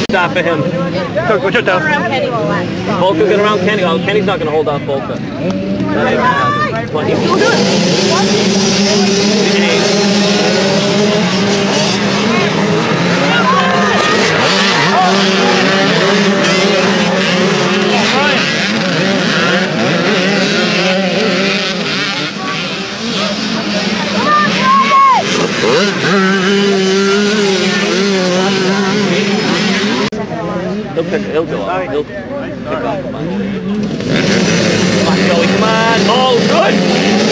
Stop for him. What's your tough? Volker get around Kenny. Oh, Kenny's not going to hold off Volker. Well, he's still good. He'll go up. He'll pick up. Come on, Joey. Come on. Oh, good.